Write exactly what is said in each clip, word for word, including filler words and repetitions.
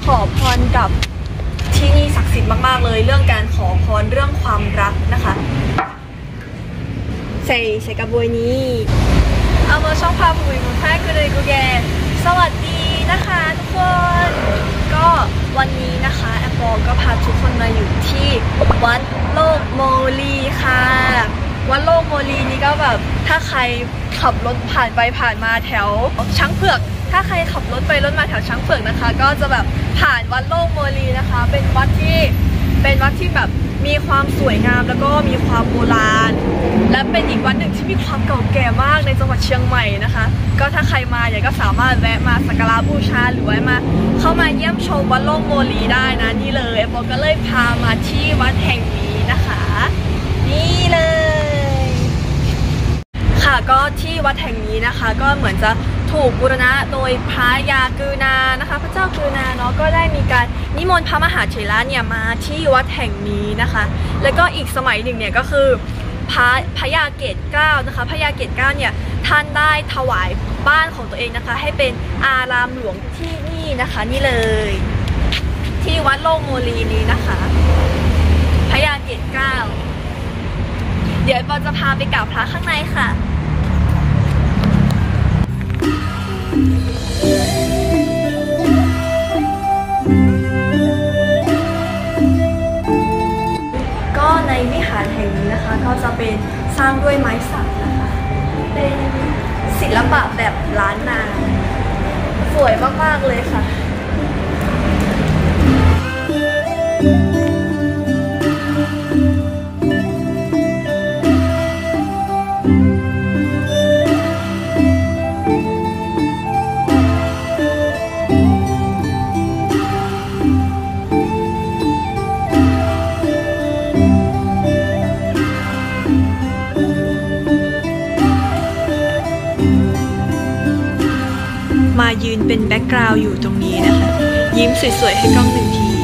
ขอพรกับที่นี่ศักดิ์สิทธิ์มากๆเลยเรื่องการขอพรเรื่องความรักนะคะใส่ใส่กระบวยนี้เอามาช่องพาปุ๋ยมุนแท้กูเลยกูแกสวัสดีนะคะทุกคนก็วันนี้นะคะแอปเปิลก็พาทุกคนมาอยู่ที่วัดโลกโมลีค่ะวัดโลกโมลีนี้ก็แบบถ้าใครขับรถผ่านไปผ่านมาแถวช้างเผือกถ้าใครขับรถไปรถมาแถวช้างเผือกนะคะก็จะแบบผ่านวัดโลกโมลีนะคะเป็นวัดที่เป็นวัดที่แบบมีความสวยงามแล้วก็มีความโบราณและเป็นอีกวัดหนึ่งที่มีความเก่าแก่มากในจังหวัดเชียงใหม่นะคะก็ถ้าใครมาเนี่ยก็สามารถแวะมาสักการะบูชาหรือว่ามาเข้ามาเยี่ยมชมวัดโลกโมลีได้นะนี่เลยโบก็เลยพามาที่วัดแห่งนี้นะคะนี่เลยค่ะก็ที่วัดแห่งนี้นะคะก็เหมือนจะถูกบูรณะโดยพระยากือนานะคะพระเจ้ากือนาเนาะก็ได้มีการนิมนต์พระมหาเถระเนี่ยมาที่วัดแห่งนี้นะคะแล้วก็อีกสมัยหนึ่งเนี่ยก็คือพระพระยาเกศเกล้านะคะพระยาเกศเกล้าเนี่ยท่านได้ถวายบ้านของตัวเองนะคะให้เป็นอารามหลวงที่นี่นะคะนี่เลยที่วัดโลกโมลีนี้นะคะพระยาเกศเกล้าเดี๋ยวเราจะพาไปกราบพระข้างในค่ะก็ในวิหารแห่งนี้นะคะก็จะเป็นสร้างด้วยไม้สักนะคะเป็นศิลปะแบบล้านนาสวยมากๆเลยค่ะมายืนเป็นแบ็กกราวด์อยู่ตรงนี้นะคะยิ้มสวยๆให้กล้องหนึ่งที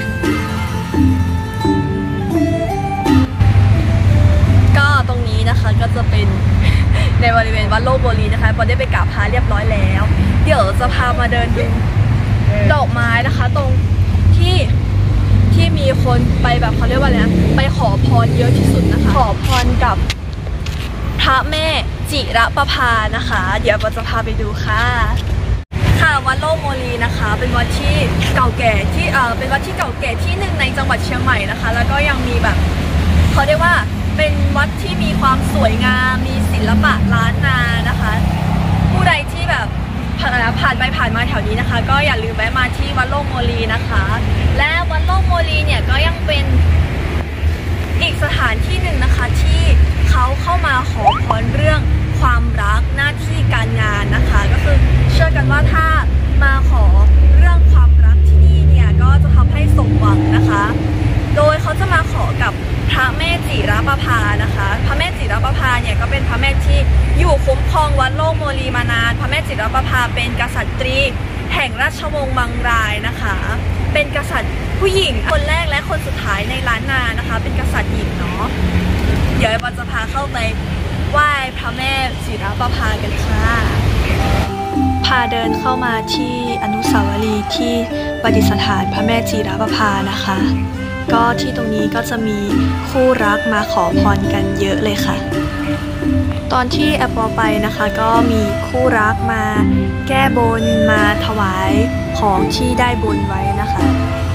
ก็ตรงนี้นะคะก็จะเป็นในบริเวณวัดโลกโมลีนะคะพอได้ไปกราบพระเรียบร้อยแล้วเดี๋ยวจะพามาเดินดูดอกไม้นะคะตรงที่ที่มีคนไปแบบเขาเรียกว่าอะไรนะไปขอพรเยอะที่สุดนะคะขอพรกับพระแม่จิรประภานะคะเดี๋ยวเราจะพาไปดูค่ะค่ะวัดโลกโมลีนะคะเป็นวัดที่เก่าแก่ที่เออเป็นวัดที่เก่าแก่ที่หนึ่งในจังหวัดเชียงใหม่นะคะแล้วก็ยังมีแบบเขาเรียกว่าเป็นวัดที่มีความสวยงามมีศิลปะล้านนานะคะผู้ใดที่แบบผ่านไปผ่านมาแถวนี้นะคะก็อย่าลืมแวะมาที่วัดโลกโมลีนะคะและวัดโลกโมลีเนี่ยก็ยังเป็นอีกสถานที่หนึ่งนะคะที่เขาเข้ามาขอพรเรื่องความรักหน้าที่การงานนะคะก็คือเชื่อกันว่าถ้ามาขอเรื่องความรักที่นี่เนี่ยก็จะทำให้สมหวังนะคะโดยเขาจะมาขอกับพระแม่จิรประภานะคะพระแม่จิรประภาเนี่ยก็เป็นพระแม่ที่อยู่คุ้มครองวัดโลกโมลีมานานพระแม่จิรประภาเป็นกษัตริย์แห่งราชวงศ์มังรายนะคะเป็นกษัตริย์ผู้หญิงคนแรกและคนสุดท้ายในล้านนานะคะเป็นกษัตริย์หญิงเนาะเดี๋ยวเราจะพาเข้าไปไหว้พระแม่จิรประภากันค่ะพาเดินเข้ามาที่อนุสาวรีย์ที่ประดิษฐานพระแม่จิรประภานะคะก็ที่ตรงนี้ก็จะมีคู่รักมาขอพรกันเยอะเลยค่ะตอนที่แอปเปิลไปนะคะก็มีคู่รักมาแก้บนมาถวายของที่ได้บนไว้นะคะ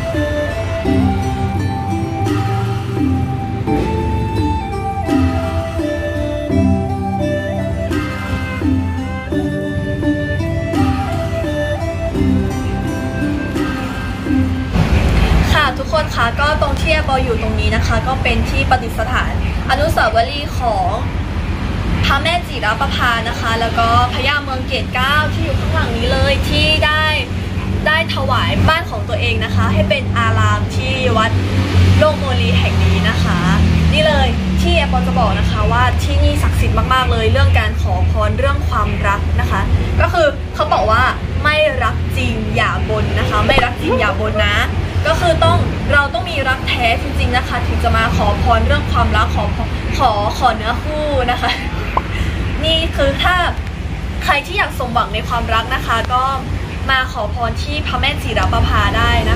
ทุกคนคะก็ตรงที่แอปเปิลอยู่ตรงนี้นะคะก็เป็นที่ประดิษฐานอนุสาวรีย์ของพระแม่จิรประภานะคะแล้วก็พญาเมืองเกศเกล้าที่อยู่ข้างหลังนี้เลยที่ได้ได้ถวายบ้านของตัวเองนะคะให้เป็นอารามที่วัดโลกโมลีแห่งนี้นะคะนี่เลยที่แอปเปิลจะบอกนะคะว่าที่นี่ศักดิ์สิทธิ์มากๆเลยเรื่องการขอพรเรื่องความรักนะคะก็คือเขาบอกว่าไม่รักจริงอย่าบนนะคะไม่รักจริงอย่าบนนะก็คือต้องเราต้องมีรักแท้จริงๆนะคะถึงจะมาขอพรเรื่องความรักขอขอขอเนื้อคู่นะคะนี่คือถ้าใครที่อยากสมหวังในความรักนะคะก็มาขอพรที่พระแม่จิรประภาได้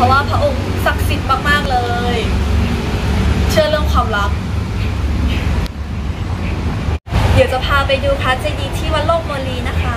ราะว่าพระองค์ศักดิ์สิทธิ์มากๆเลย เชื่อเรื่องความรักเดี๋ยวจะพาไปดูพระเจดีย์ที่วัดโลกโมลีนะคะ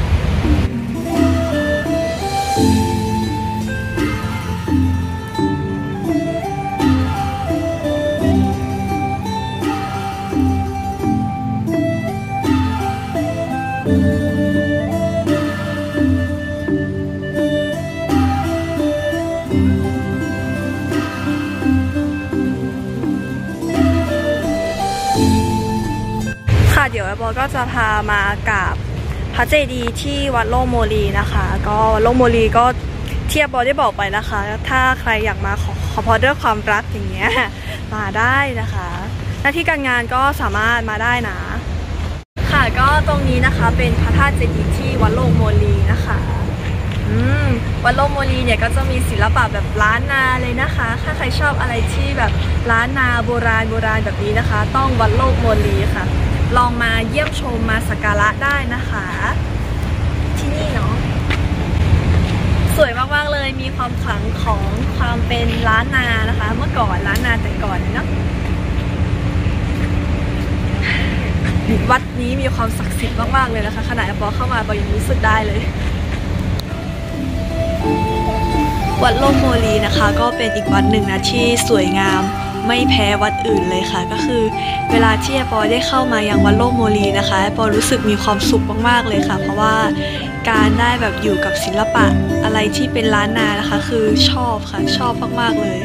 เดี๋ยวแอปก็จะพามากราบพระเจดีย์ที่วัดโลกโมลีนะคะก็วัดโลกโมลีก็เทียบบอได้บอกไปนะคะถ้าใครอยากมาขอขอพรด้วยความรักอย่างเงี้ยมาได้นะคะหน้าที่การงานก็สามารถมาได้นะค่ะก็ตรงนี้นะคะเป็นพระธาตุเจดีย์ที่วัดโลกโมลีนะคะอืมวัดโลกโมลีเนี่ยก็จะมีศิลปะแบบล้านนาเลยนะคะถ้าใครชอบอะไรที่แบบล้านนาโบราณโบราณแบบนี้นะคะต้องวัดโลกโมลีค่ะลองมาเยี่ยมชมมาสักการะได้นะคะที่นี่เนาะสวยมากๆเลยมีความขลังของความเป็นล้านนานะคะเมื่อก่อนล้านนาแต่ก่อนเนาะวัดนี้มีความศักดิ์สิทธิ์มากๆเลยนะคะขณะพอเข้ามาเรายังรู้สึกได้เลยวัดโลกโมลีนะคะก็เป็นอีกวัดหนึ่งนะที่สวยงามไม่แพ้วัดอื่นเลยค่ะก็คือเวลาที่แอปอได้เข้ามายังวัดโลกโมลีนะคะแอปอรู้สึกมีความสุขมากๆเลยค่ะเพราะว่าการได้แบบอยู่กับศิลปะอะไรที่เป็นล้านนานะคะคือชอบค่ะชอบมากๆเลย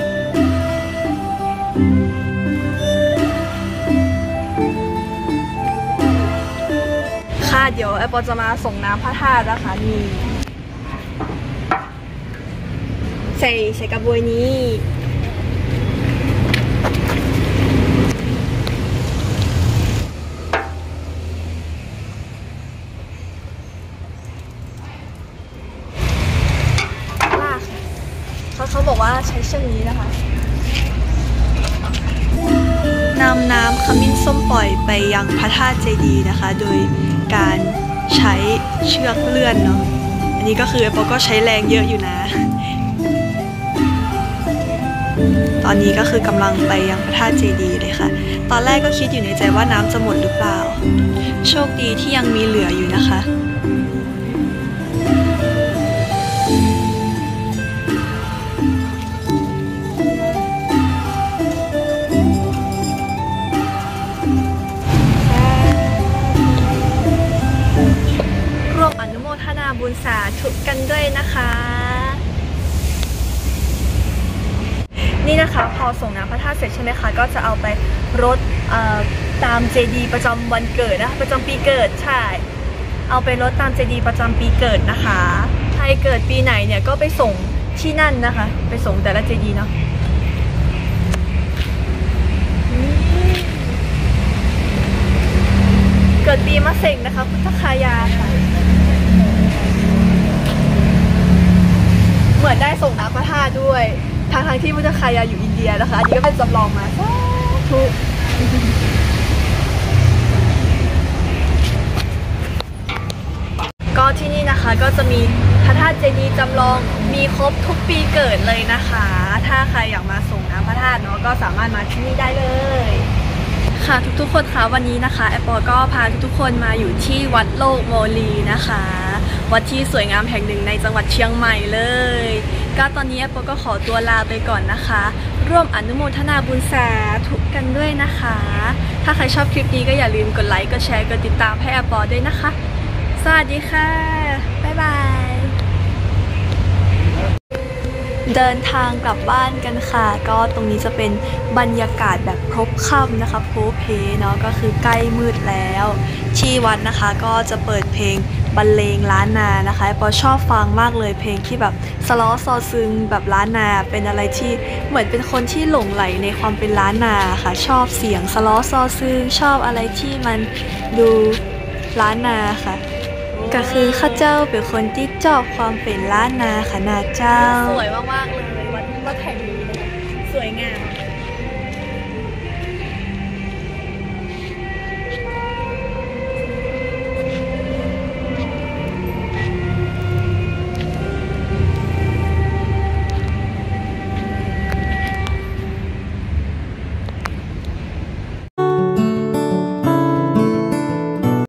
ค่ะเดี๋ยวแอปอจะมาส่งน้ำพระธาตุนะคะนี่ใส่ใส่กระบวยนี้เขาเขาบอกว่าใช้เชือกนี้นะคะนำน้ำขมิ้นส้มปล่อยไปยังพระธาตุเจดีย์นะคะโดยการใช้เชือกเลื่อนเนาะอันนี้ก็คือแอปเปิลก็ใช้แรงเยอะอยู่นะตอนนี้ก็คือกำลังไปยังพระธาตุเจดีย์เลยค่ะตอนแรกก็คิดอยู่ในใจว่าน้ำจะหมดหรือเปล่าโชคดีที่ยังมีเหลืออยู่นะคะร่วมอนุโมทนาบุญสาธุกันด้วยนะคะนี่นะคะพอส่งน้ำพระธาตุเสร็จใช่ไหมคะก็จะเอาไปรดตามเจดีย์ประจำวันเกิดนะคะประจำปีเกิดใช่เอาไปรดตามเจดีย์ประจำปีเกิดนะคะใครเกิดปีไหนเนี่ยก็ไปส่งที่นั่นนะคะไปส่งแต่ละเจดีย์เนาะเกิดปีมะเส็งนะคะพุทธคายาค่ะเหมือนได้ส่งน้ำพระธาตุด้วยทางทางที่พุทธคายาอยู่อินเดียนะคะอันนี้ก็เป็นจำลองมาทุกก็ที่นี่นะคะก็จะมีพระธาตุเจดีย์จำลองมีครบทุกปีเกิดเลยนะคะถ้าใครอยากมาส่งน้ำพระธาตุเนาะก็สามารถมาที่นี่ได้เลยค่ะทุกๆคนคะวันนี้นะคะแอปเปิลก็พาทุกๆคนมาอยู่ที่วัดโลกโมลีนะคะวัดที่สวยงามแห่งหนึ่งในจังหวัดเชียงใหม่เลยก็ตอนนี้แอปเปิลก็ขอตัวลาไปก่อนนะคะร่วมอนุโมทนาบุญสาธุกันด้วยนะคะถ้าใครชอบคลิปนี้ก็อย่าลืมกดไลค์กดแชร์กดติดตามให้แอปเปิลด้วยนะคะสวัสดีค่ะบ๊ายบายเดินทางกลับบ้านกันค่ะก็ตรงนี้จะเป็นบรรยากาศแบบพบค่ำนะคะโพเพเนาะก็คือใกล้มืดแล้วที่วัดนะคะก็จะเปิดเพลงบรรเลงล้านนานะคะปอชอบฟังมากเลยเพลงที่แบบสล้อซอซึงแบบล้านนาเป็นอะไรที่เหมือนเป็นคนที่หลงไหลในความเป็นล้านนาค่ะชอบเสียงสล้อซอซึงชอบอะไรที่มันดูล้านนาค่ะก็คือข้าเจ้าเป็นคนที่ชอบความเป็นล้านนาค่ะนาเจ้าสวยมากๆเลยวัดวัดแห่งนี้สวยงาม